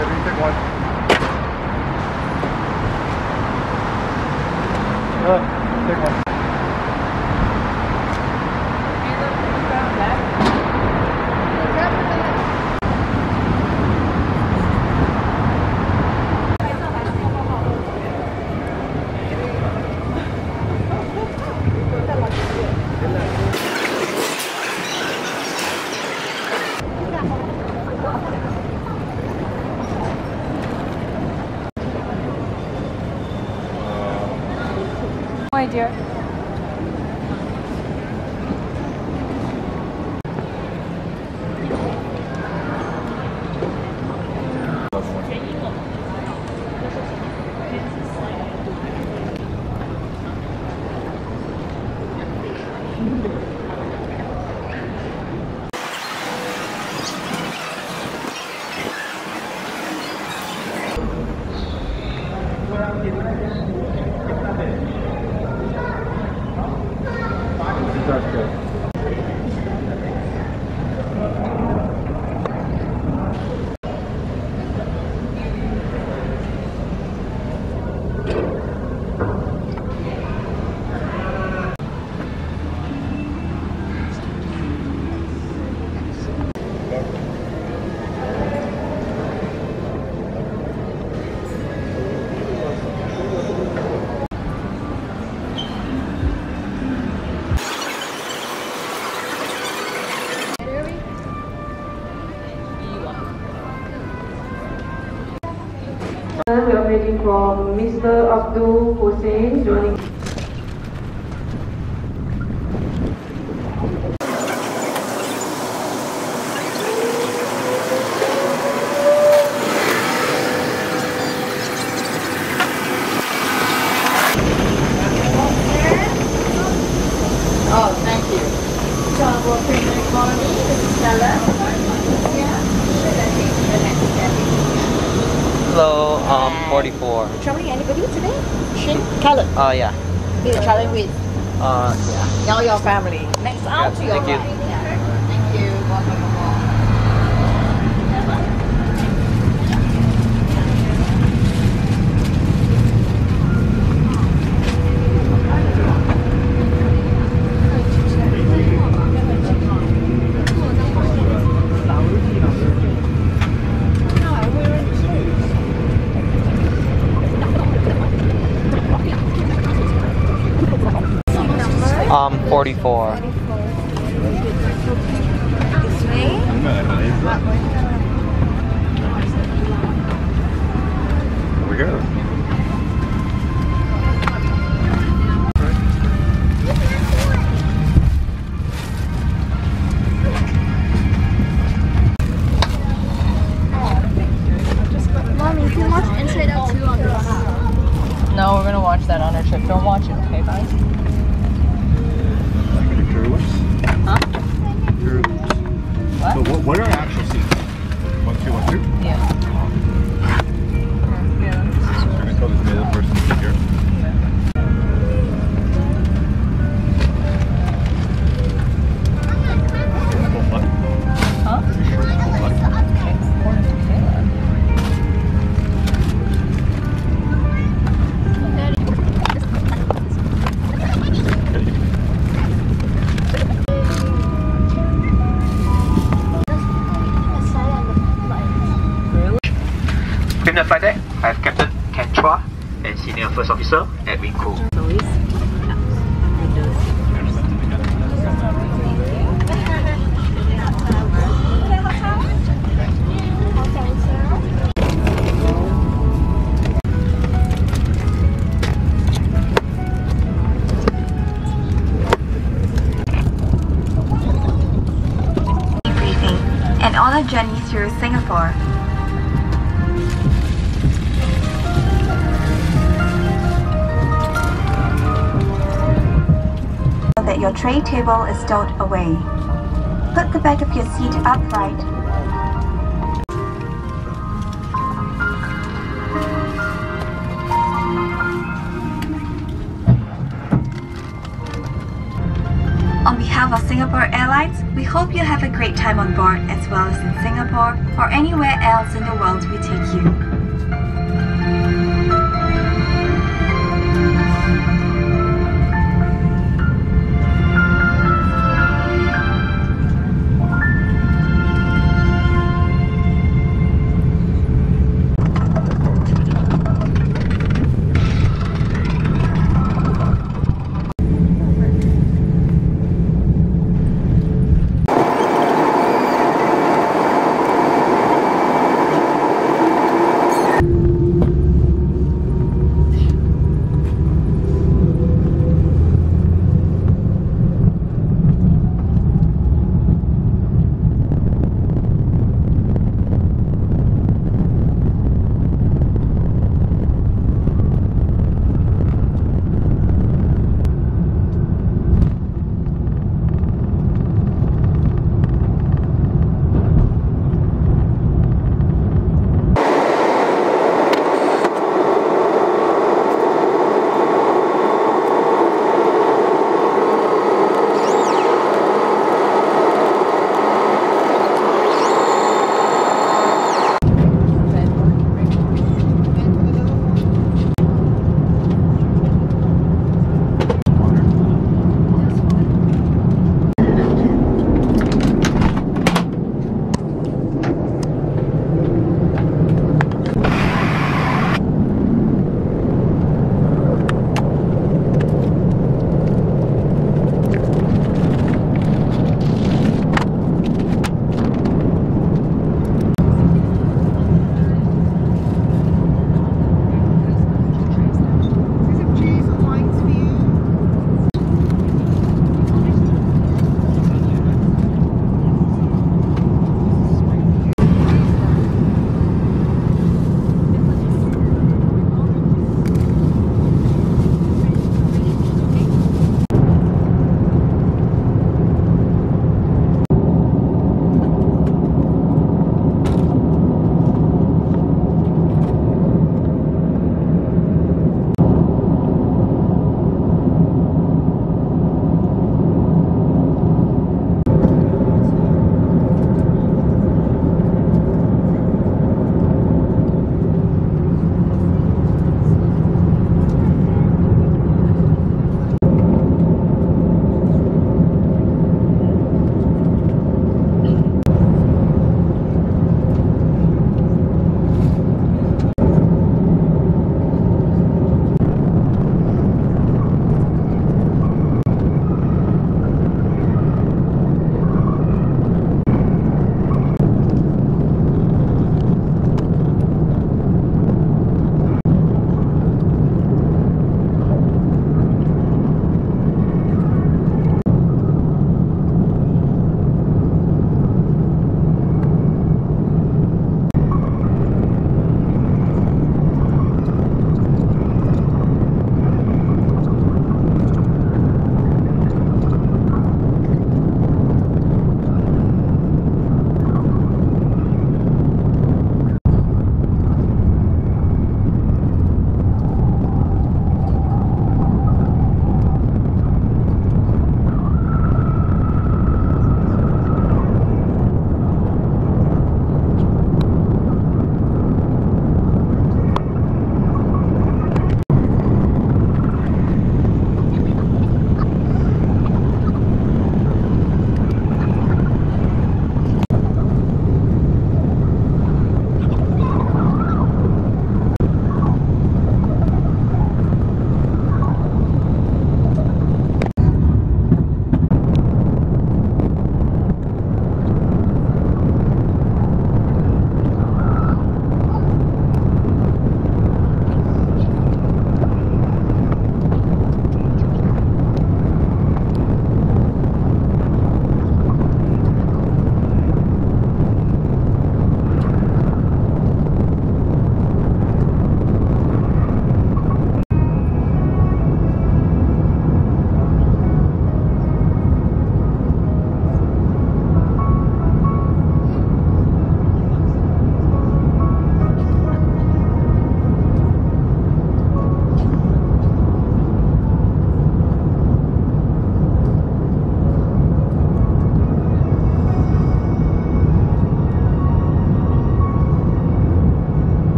Ready, take one. Take one. No idea. That's good. We are waiting for Mr. Abdul Hussein joining. Oh, thank you. Trouble Premium Economy, this is Stella. Hello, 44. Traveling anybody today? Shin? Callum? Oh, yeah. You're traveling with Yeah. all your family. Next out to your thank you. right. Thank you. Welcome aboard. Um, 44. This way? Over here. Mommy, you can watch Inside Out 2 on this. No, we're gonna watch that on our trip. Don't watch it, okay, guys? Huh? What? So what are actual seats? 1, 2, 1, 2? Yeah. So we're going to tell this middle person to sit here. Full flight? Huh? Are you sure it's full flight? According to Taylor. Criminal flight deck, I have Captain Ken Chua and Senior First Officer Edwin Koo. And on a journey through Singapore. That your tray table is stowed away. Put the back of your seat upright. On behalf of Singapore Airlines, we hope you have a great time on board as well as in Singapore or anywhere else in the world we take you.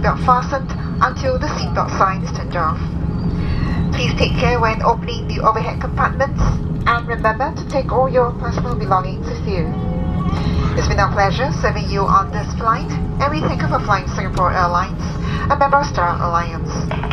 seatbelt fastened until the seatbelt sign is turned off. Please take care when opening the overhead compartments, and remember to take all your personal belongings with you. It's been our pleasure serving you on this flight, and we thank you for flying Singapore Airlines, a member of Star Alliance.